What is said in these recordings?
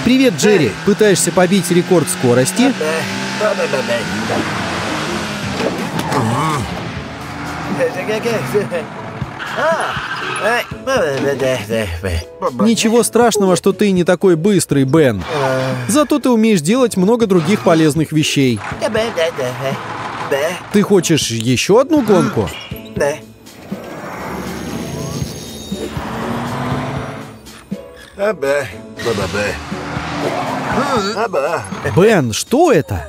Привет, Джерри. Пытаешься побить рекорд скорости? Ничего страшного, что ты не такой быстрый, Бен. Зато ты умеешь делать много других полезных вещей. Ты хочешь еще одну гонку? Бен, что это?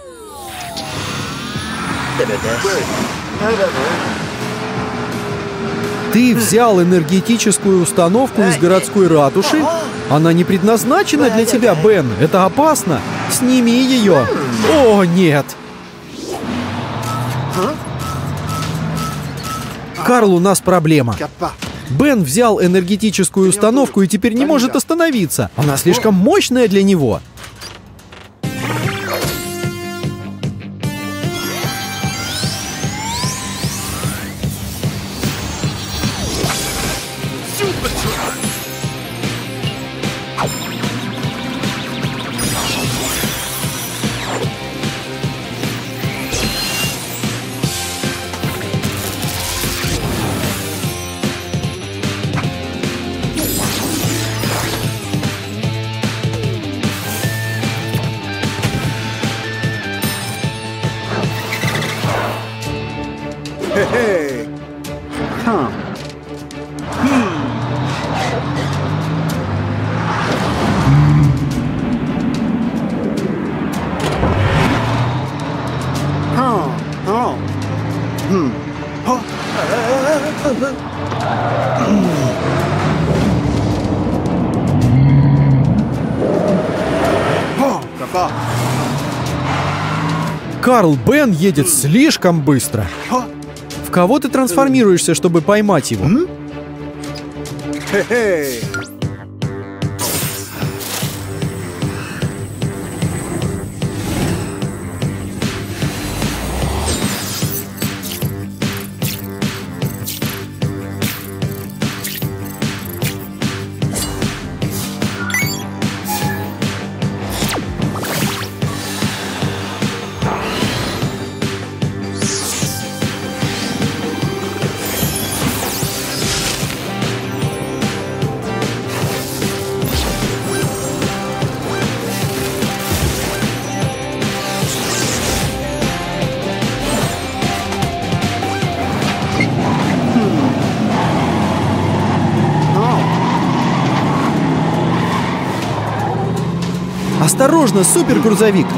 Ты взял энергетическую установку из городской ратуши? Она не предназначена для тебя, Бен. Это опасно. Сними ее. О, нет. Карл, у нас проблема. Бен взял энергетическую установку и теперь не может остановиться. Она слишком мощная для него. Карл, Бен едет слишком быстро. В кого ты трансформируешься, чтобы поймать его? Осторожно, супергрузовик!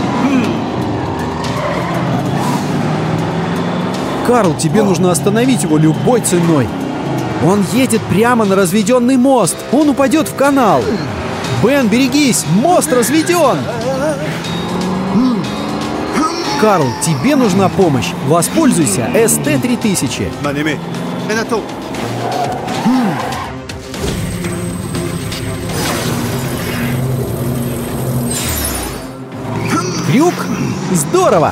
Карл, тебе нужно остановить его любой ценой. Он едет прямо на разведенный мост. Он упадет в канал. Бен, берегись! Мост разведен! Карл, тебе нужна помощь. Воспользуйся СТ-3000. Крюк? Здорово!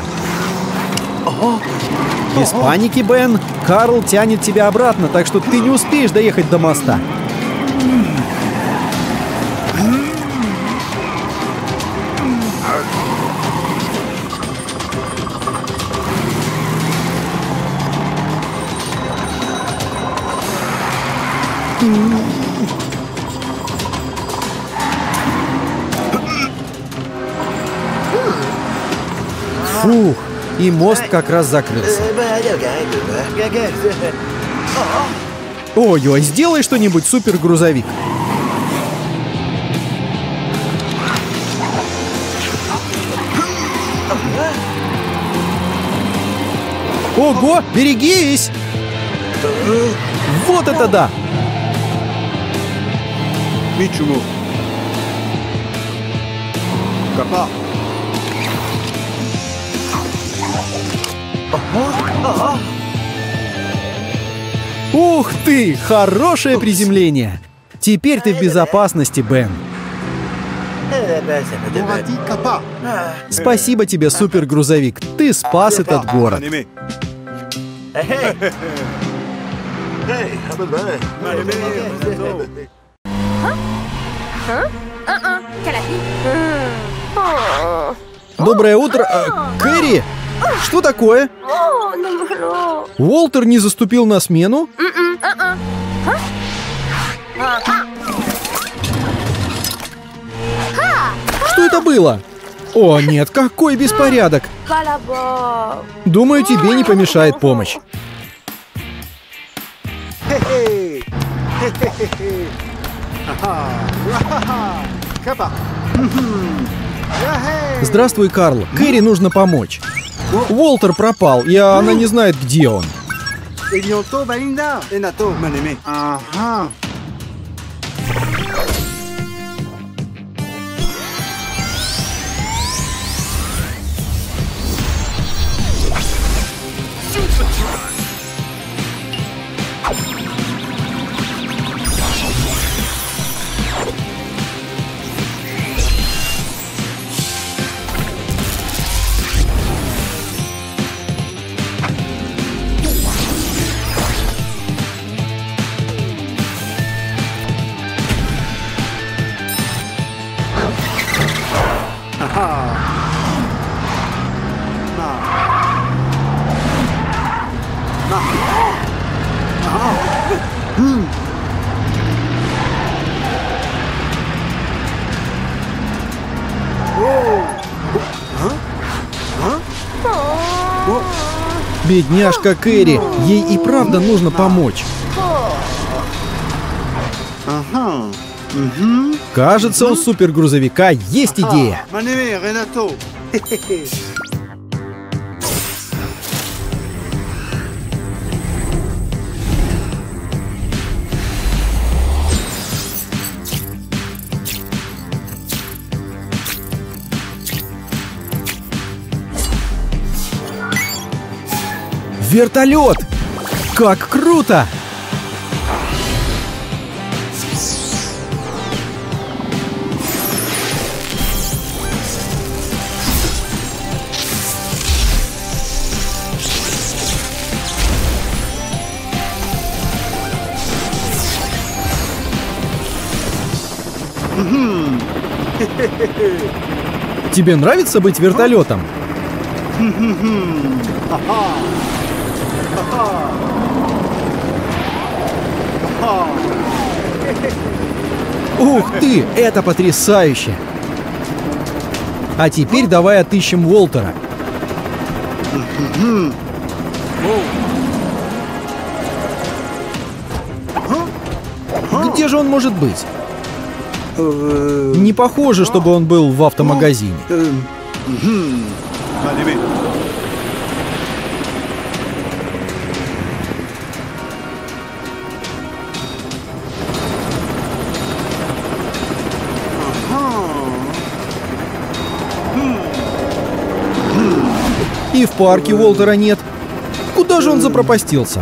Без паники, Бен. Карл тянет тебя обратно, так что ты не успеешь доехать до моста. Фух, и мост как раз закрылся. Ой-ой, сделай что-нибудь, супергрузовик. Ого, берегись! Вот это да! Мичуму. Капа. Ух ты! Хорошее приземление! Теперь ты в безопасности, Бен. Спасибо тебе, супергрузовик. Ты спас этот город. Доброе утро, Кэрри! Что такое? Уолтер не заступил на смену? Что это было? О, нет, какой беспорядок! Думаю, тебе не помешает помощь. Хе-хе. Хе-хе-хе-хе. Ага. Ха-ха. Капа. Яхей. Здравствуй, Карл. Кэрри нужно помочь. Уолтер пропал, и она не знает, где он. Игното Балинда. Энато, манеме. Ага. Бедняжка Кэрри, ей и правда нужно помочь. Ага. Угу. Кажется, у супергрузовика есть идея. Манеме, Ренато. Хе-хе-хе. Вертолет! Как круто! Тебе нравится быть вертолетом? Ух ты, это потрясающе! А теперь давай отыщем Уолтера. Где же он может быть? Не похоже, чтобы он был в автомагазине. Манеме. И в парке Уолтера нет. Куда же он запропастился?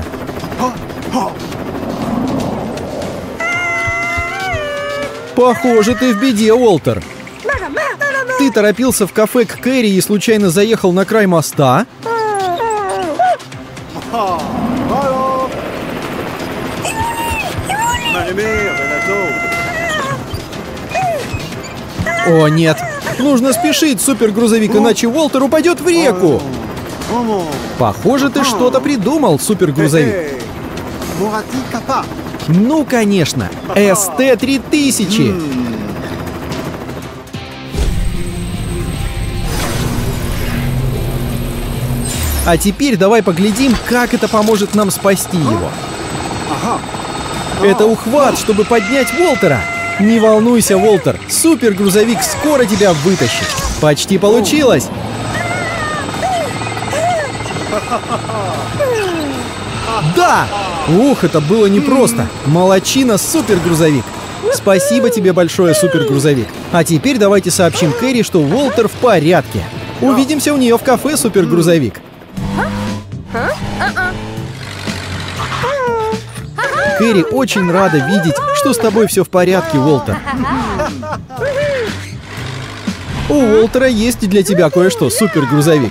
Похоже, ты в беде, Уолтер. Ты торопился в кафе к Кэрри и случайно заехал на край моста? Манеме, Ренато. О, нет. Нужно спешить, супергрузовик, иначе Уолтер упадет в реку. Похоже, ты что-то придумал, супергрузовик. Мурати Капа. Ну, конечно. СТ-3000. А теперь давай поглядим, как это поможет нам спасти его. Это ухват, чтобы поднять Уолтера. Не волнуйся, Уолтер, супергрузовик скоро тебя вытащит. Почти получилось. Да! Ух, это было непросто. Молодчина, супергрузовик. Спасибо тебе большое, супергрузовик. А теперь давайте сообщим Кэрри, что Уолтер в порядке. Увидимся у нее в кафе, супергрузовик. Кэрри очень рада видеть, что с тобой все в порядке, Уолтер. У Уолтера есть для тебя кое-что, супергрузовик.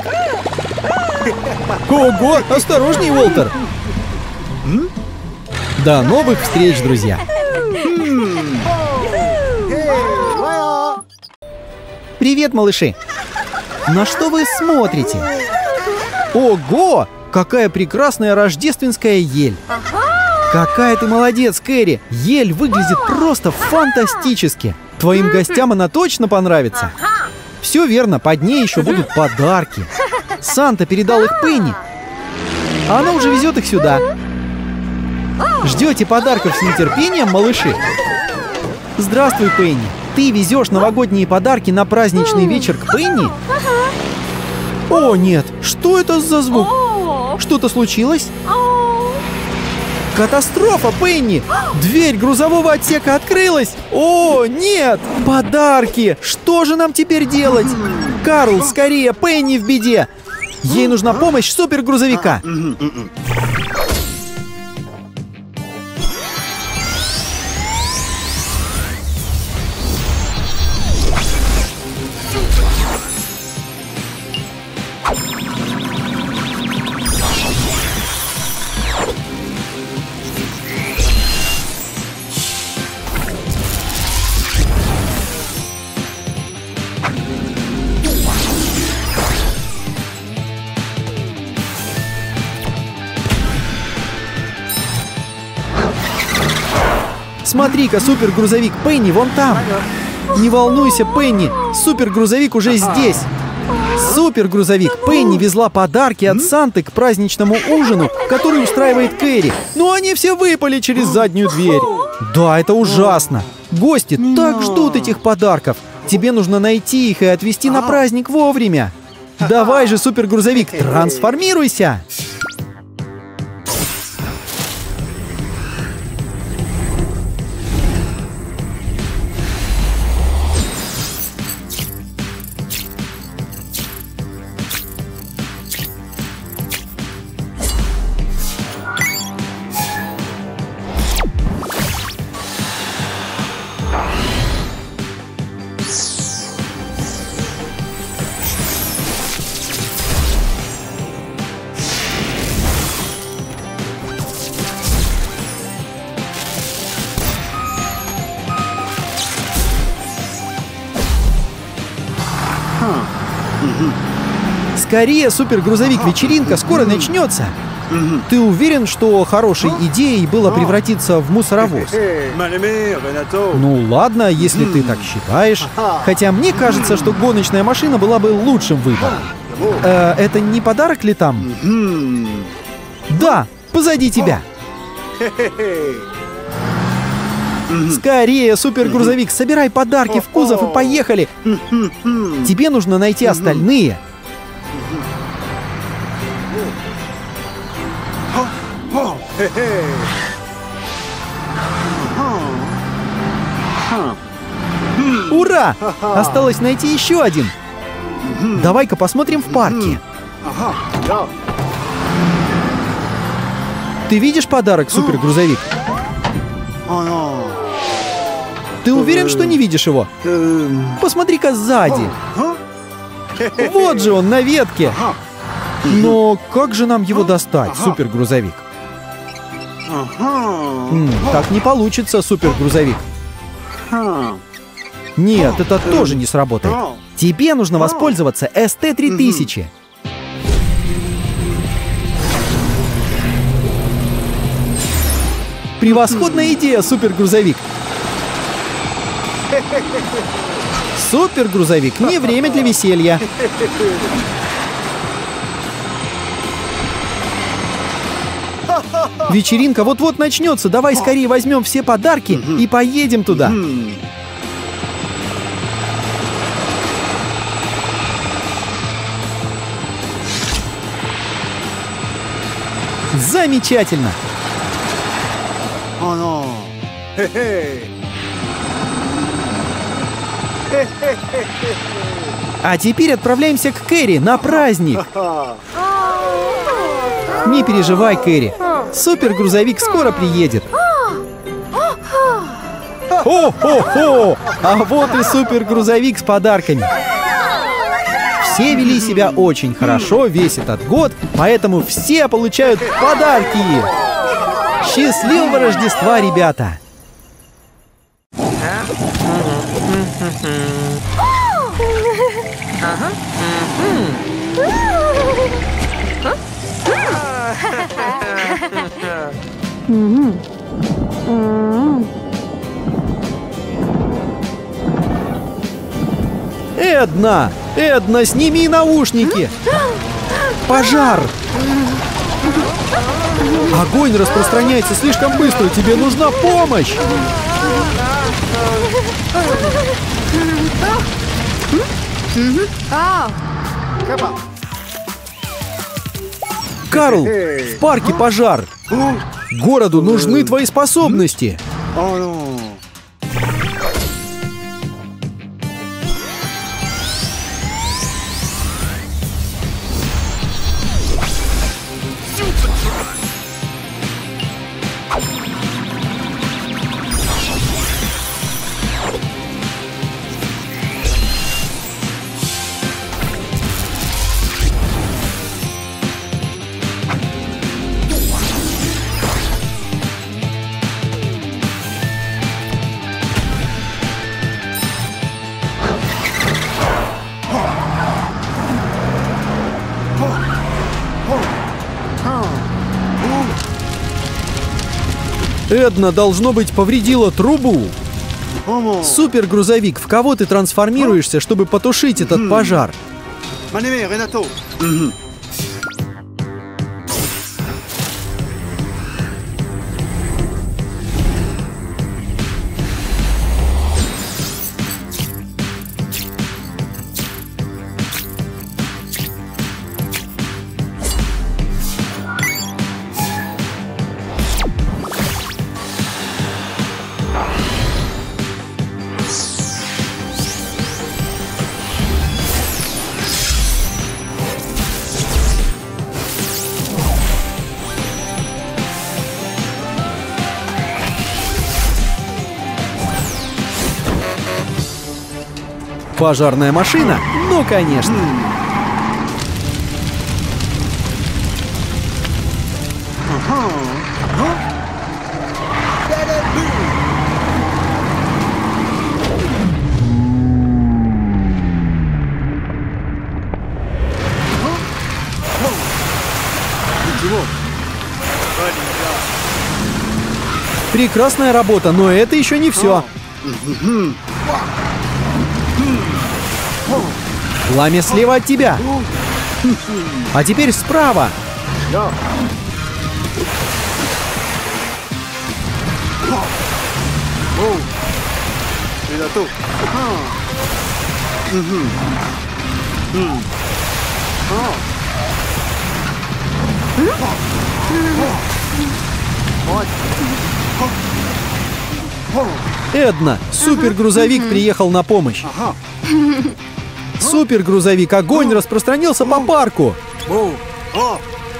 Ого, осторожней, Уолтер. До новых встреч, друзья. Привет, малыши! На что вы смотрите? Ого! Какая прекрасная рождественская ель! Какая ты молодец, Кэрри! Ель выглядит просто фантастически! Твоим гостям она точно понравится! Все верно, под ней еще будут подарки. Санта передал их Пенни. А она уже везет их сюда. Ждете подарков с нетерпением, малыши? Здравствуй, Пенни. Ты везешь новогодние подарки на праздничный вечер к Пенни? О, нет! Что это за звук? Что-то случилось? Катастрофа, Пенни! Дверь грузового отсека открылась! О, нет! Подарки! Что же нам теперь делать? Карл, скорее! Пенни в беде! Ей нужна помощь супергрузовика! Смотри-ка, супергрузовик Пенни вон там. Не волнуйся, Пенни, супергрузовик уже здесь. Супергрузовик Пенни везла подарки от Санты к праздничному ужину, который устраивает Кэрри. Но они все выпали через заднюю дверь. Да, это ужасно. Гости так ждут этих подарков. Тебе нужно найти их и отвезти на праздник вовремя. Давай же, супергрузовик, трансформируйся. Скорее, супергрузовик, вечеринка скоро начнется. Ты уверен, что хорошей идеей было превратиться в мусоровоз? Ну ладно, если ты так считаешь. Хотя мне кажется, что гоночная машина была бы лучшим выбором. Это не подарок ли там? Да, позади тебя. Скорее, супергрузовик, собирай подарки в кузов и поехали. Тебе нужно найти остальные. Ура! Осталось найти еще один. Давай-ка посмотрим в парке. Ты видишь подарок, супергрузовик? Ты уверен, что не видишь его? Посмотри-ка сзади. Вот же он на ветке. Но как же нам его достать, супергрузовик? Так не получится, супергрузовик. Нет, это тоже не сработает. Тебе нужно воспользоваться ST-3000. Превосходная идея, супергрузовик. Супергрузовик, не время для веселья. Вечеринка вот-вот начнется. Давай скорее возьмем все подарки и поедем туда. Замечательно! А теперь отправляемся к Кэрри на праздник. Не переживай, Кэрри. Супергрузовик скоро приедет. Хо-хо-хо! А вот и супергрузовик с подарками. Все вели себя очень хорошо весь этот год, поэтому все получают подарки. Счастливого Рождества, ребята! Эдна! Эдна, сними наушники! Пожар! Огонь распространяется слишком быстро, тебе нужна помощь! Kappa. Карл, в парке пожар! Городу нужны твои способности! Oh non. Эдна, должно быть, повредила трубу. Comment? Супергрузовик, в кого ты трансформируешься, чтобы потушить этот пожар? Maneme, Renato. Пожарная машина? Ну, конечно. Прекрасная работа, но это еще не все. Пламя слева от тебя. А теперь справа. Renato. Эдна, супергрузовик приехал на помощь. Ага. Супергрузовик, огонь распространился по парку. Oh. Oh.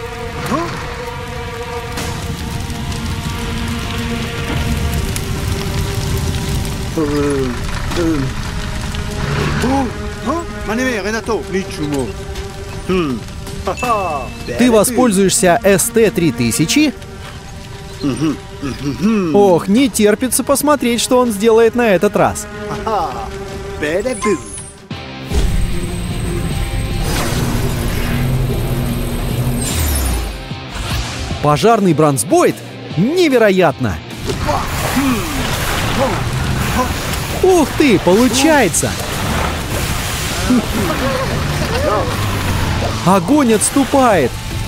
Maneme, Renato. Lichumo. Ты воспользуешься СТ-3000? Ох, не терпится посмотреть, что он сделает на этот раз. Пожарный бронзбойт? Невероятно! Ух ты, получается! Огонь отступает!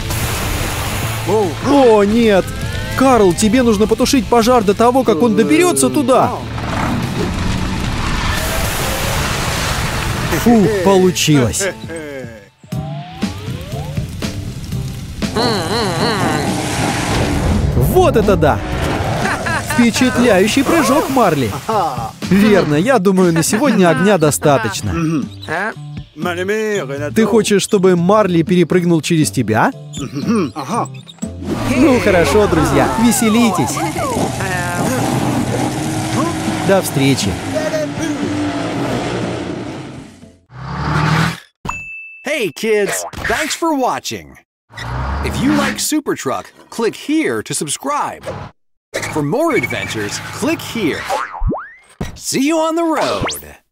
О, нет! Карл, тебе нужно потушить пожар до того, как он доберется туда! Фу, получилось! Вот это да! Впечатляющий прыжок, Марли! Верно, я думаю, на сегодня огня достаточно. Ты хочешь, чтобы Марли перепрыгнул через тебя? Ну хорошо, друзья, веселитесь! До встречи! Hey kids, thanks for watching. If you like Super Truck, click here to subscribe. For more adventures, click here. See you on the road.